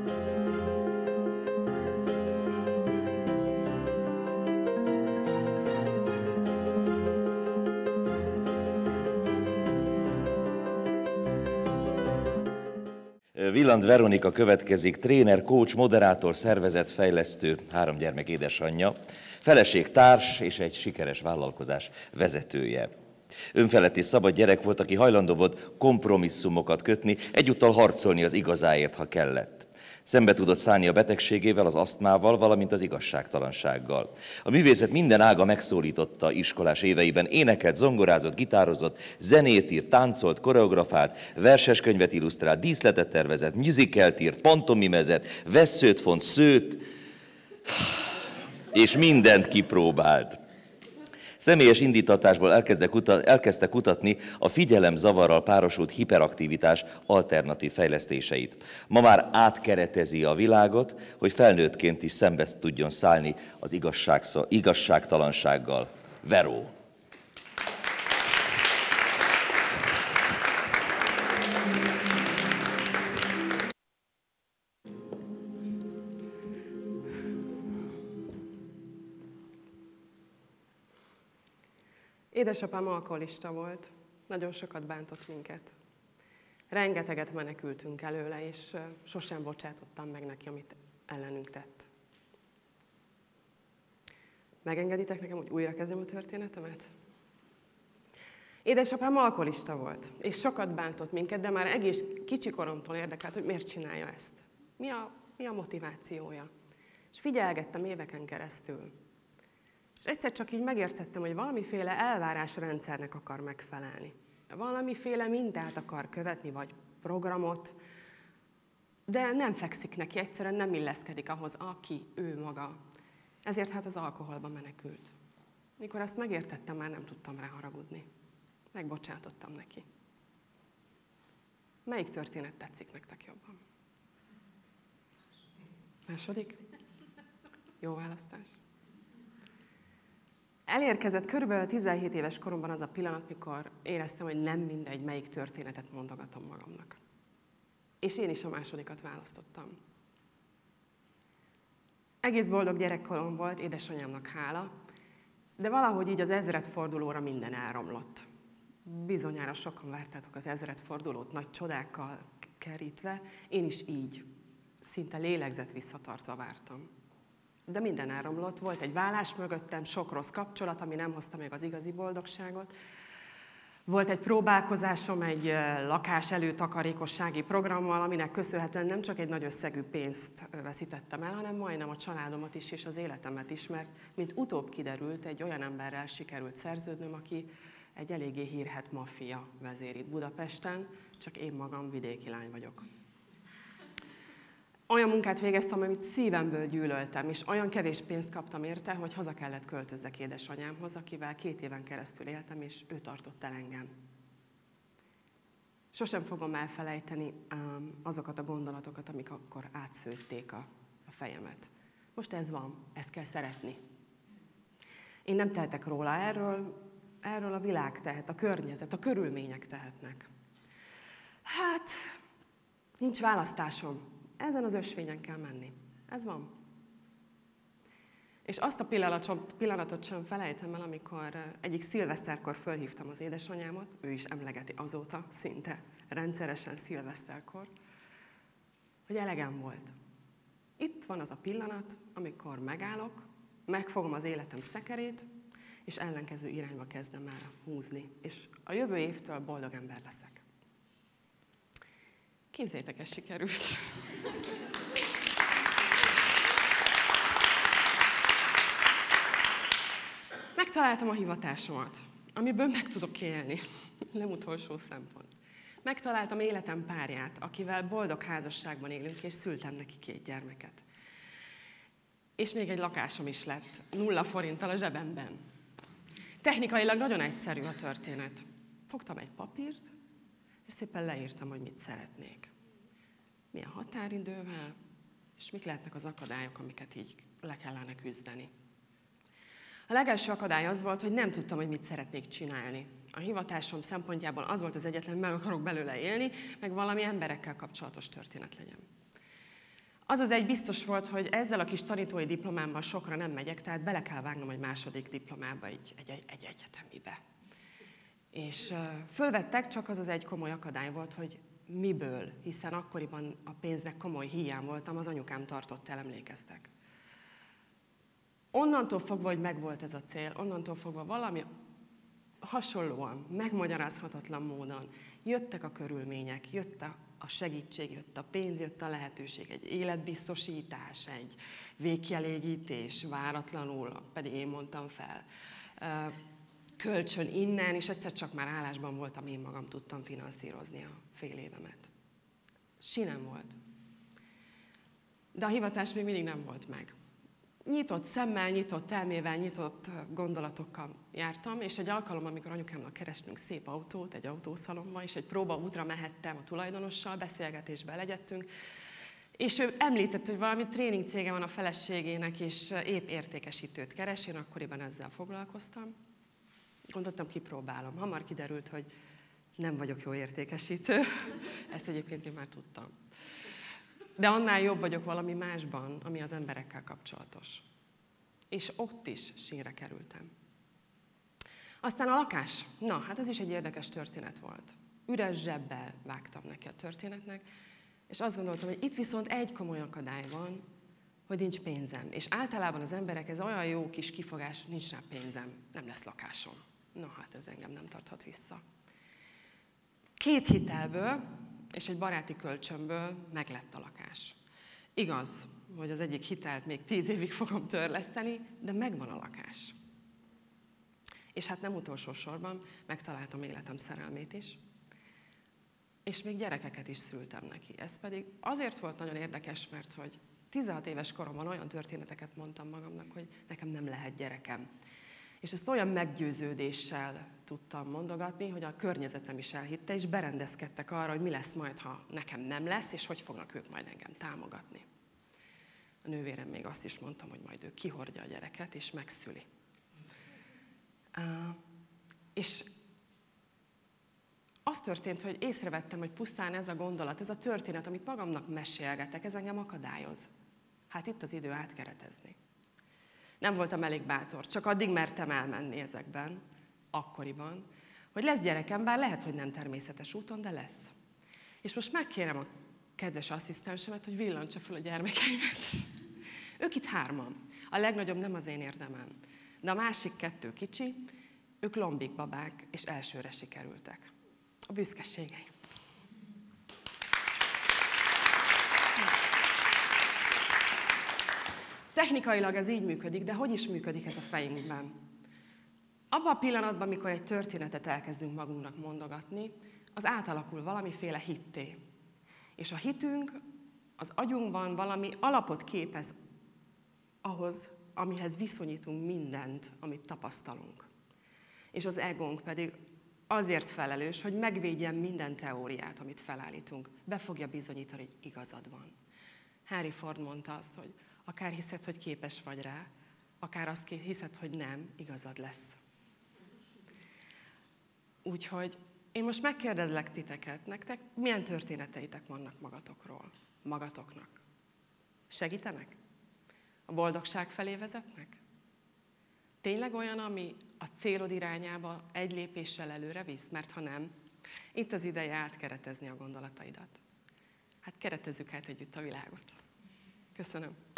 Villand Veronika következik, tréner, coach, moderátor, szervezetfejlesztő, 3 gyermek édesanyja, feleség, társ és egy sikeres vállalkozás vezetője. Önfelett és szabad gyerek volt, aki hajlandó volt kompromisszumokat kötni, egyúttal harcolni az igazáért, ha kellett. Szembe tudott szállni a betegségével, az asztmával, valamint az igazságtalansággal. A művészet minden ága megszólította iskolás éveiben, énekelt, zongorázott, gitározott, zenét írt, táncolt, koreografált, verseskönyvet illusztrált, díszletet tervezett, musicalt írt, pantomimezett, vesszőt font, szőt, és mindent kipróbált. Személyes indítatásból elkezdte kutatni a figyelemzavarral párosult hiperaktivitás alternatív fejlesztéseit. Ma már átkeretezi a világot, hogy felnőttként is szembe tudjon szállni az igazságtalansággal. Veró. Édesapám alkoholista volt, nagyon sokat bántott minket. Rengeteget menekültünk előle, és sosem bocsátottam meg neki, amit ellenünk tett. Megengeditek nekem, hogy újra kezdjem a történetemet? Édesapám alkoholista volt, és sokat bántott minket, de már egész kicsi koromtól érdekelt, hogy miért csinálja ezt. Mi a motivációja? És figyelgettem éveken keresztül. És egyszer csak így megértettem, hogy valamiféle elvárásrendszernek akar megfelelni. Valamiféle mintát akar követni, vagy programot, de nem fekszik neki, egyszerűen nem illeszkedik ahhoz, aki ő maga. Ezért hát az alkoholba menekült. Mikor ezt megértettem, már nem tudtam rá haragudni. Megbocsátottam neki. Melyik történet tetszik nektek jobban? Második? Jó választás. Elérkezett körülbelül 17 éves koromban az a pillanat, mikor éreztem, hogy nem mindegy, melyik történetet mondogatom magamnak. És én is a másodikat választottam. Egész boldog gyerekkorom volt, édesanyámnak hála, de valahogy így az ezredfordulóra minden elromlott. Bizonyára sokan vártátok az ezredfordulót nagy csodákkal kerítve, én is így, szinte lélegzet visszatartva vártam. De minden elromlott, volt egy vállás mögöttem, sok rossz kapcsolat, ami nem hozta meg az igazi boldogságot. Volt egy próbálkozásom egy lakás előtakarékossági programmal, aminek köszönhetően nem csak egy nagy összegű pénzt veszítettem el, hanem majdnem a családomat is és az életemet is, mert mint utóbb kiderült, egy olyan emberrel sikerült szerződnöm, aki egy eléggé hírhedt maffia vezér itt Budapesten, csak én magam vidéki lány vagyok. Olyan munkát végeztem, amit szívemből gyűlöltem, és olyan kevés pénzt kaptam érte, hogy haza kellett költözzek édesanyámhoz, akivel 2 éven keresztül éltem, és ő tartott el engem. Sosem fogom elfelejteni azokat a gondolatokat, amik akkor átszőtték a fejemet. Most ez van, ezt kell szeretni. Én nem tehetek róla, erről a világ tehet, a környezet, a körülmények tehetnek. Hát, nincs választásom. Ezen az ösvényen kell menni. Ez van. És azt a pillanatot sem felejtem el, amikor egyik szilveszterkor fölhívtam az édesanyámat, ő is emlegeti azóta, szinte rendszeresen szilveszterkor, hogy elegem volt. Itt van az a pillanat, amikor megállok, megfogom az életem szekerét, és ellenkező irányba kezdem el húzni. És a jövő évtől boldog ember leszek. Képzeljétek, ez sikerült. Megtaláltam a hivatásomat, amiből meg tudok élni. Nem utolsó szempont. Megtaláltam életem párját, akivel boldog házasságban élünk, és szültem neki 2 gyermeket. És még egy lakásom is lett, 0 forinttal a zsebemben. Technikailag nagyon egyszerű a történet. Fogtam egy papírt, és szépen leírtam, hogy mit szeretnék. Milyen határidővel, és mik lehetnek az akadályok, amiket így le kellene küzdeni. A legelső akadály az volt, hogy nem tudtam, hogy mit szeretnék csinálni. A hivatásom szempontjából az volt az egyetlen, meg akarok belőle élni, meg valami emberekkel kapcsolatos történet legyen. Az egy biztos volt, hogy ezzel a kis tanítói diplomámmal sokra nem megyek, tehát bele kell vágnom egy második diplomába, egy egyetemibe. És fölvettek, csak az egy komoly akadály volt, hogy miből, hiszen akkoriban a pénznek komoly hiány voltam, az anyukám tartott el, emlékeztek. Onnantól fogva, hogy megvolt ez a cél, onnantól fogva valami hasonlóan, megmagyarázhatatlan módon jöttek a körülmények, jött a segítség, jött a pénz, jött a lehetőség, egy életbiztosítás, egy végkielégítés, váratlanul, pedig én mondtam fel, kölcsön innen, és egyszer csak már állásban voltam, én magam tudtam finanszírozni a fél évemet. Sinem volt. De a hivatás még mindig nem volt meg. Nyitott szemmel, nyitott elmével, nyitott gondolatokkal jártam, és egy alkalom, amikor anyukámnak kerestünk szép autót egy autószalomba, és egy próbaútra mehettem a tulajdonossal, beszélgetésbe legyettünk, és ő említett, hogy valami tréning cége van a feleségének, és épp értékesítőt keres, én akkoriban ezzel foglalkoztam. Gondoltam, kipróbálom. Hamar kiderült, hogy nem vagyok jó értékesítő, ezt egyébként én már tudtam. De annál jobb vagyok valami másban, ami az emberekkel kapcsolatos. És ott is sínre kerültem. Aztán a lakás. Na, hát ez is egy érdekes történet volt. Üres zsebbel vágtam neki a történetnek, és azt gondoltam, hogy itt viszont egy komoly akadály van, hogy nincs pénzem. És általában az emberek, ez olyan jó kis kifogás, hogy nincs rá pénzem, nem lesz lakásom. Na, hát ez engem nem tarthat vissza. 2 hitelből és egy baráti kölcsönből meglett a lakás. Igaz, hogy az egyik hitelt még 10 évig fogom törleszteni, de megvan a lakás. És hát nem utolsó sorban megtaláltam életem szerelmét is, és még gyerekeket is szültem neki. Ez pedig azért volt nagyon érdekes, mert hogy 16 éves koromban olyan történeteket mondtam magamnak, hogy nekem nem lehet gyerekem. És ezt olyan meggyőződéssel tudtam mondogatni, hogy a környezetem is elhitte, és berendezkedtek arra, hogy mi lesz majd, ha nekem nem lesz, és hogy fognak ők majd engem támogatni. A nővérem még azt is mondtam, hogy majd ő kihordja a gyereket, és megszüli. És az történt, hogy észrevettem, hogy pusztán ez a gondolat, ez a történet, amit magamnak mesélgetek, ez engem akadályoz. Hát itt az idő átkeretezni. Nem voltam elég bátor, csak addig mertem elmenni ezekben, akkoriban, hogy lesz gyerekem, bár lehet, hogy nem természetes úton, de lesz. És most megkérem a kedves asszisztensemet, hogy villantsa fel a gyermekeimet. Ők itt 3-an. A legnagyobb nem az én érdemem, de a másik 2 kicsi, ők lombikbabák, és elsőre sikerültek. A büszkeségeim. Technikailag ez így működik, de hogy is működik ez a fejünkben? Abban a pillanatban, amikor egy történetet elkezdünk magunknak mondogatni, az átalakul valamiféle hitté. És a hitünk az agyunkban valami alapot képez ahhoz, amihez viszonyítunk mindent, amit tapasztalunk. És az egónk pedig azért felelős, hogy megvédjen minden teóriát, amit felállítunk. Be fogja bizonyítani, hogy igazad van. Henry Ford mondta azt, hogy akár hiszed, hogy képes vagy rá, akár azt hiszed, hogy nem, igazad lesz. Úgyhogy én most megkérdezlek titeket, nektek milyen történeteitek vannak magatoknak? Segítenek? A boldogság felé vezetnek? Tényleg olyan, ami a célod irányába egy lépéssel előre visz? Mert ha nem, itt az ideje átkeretezni a gondolataidat. Hát keretezzük át együtt a világot. Köszönöm.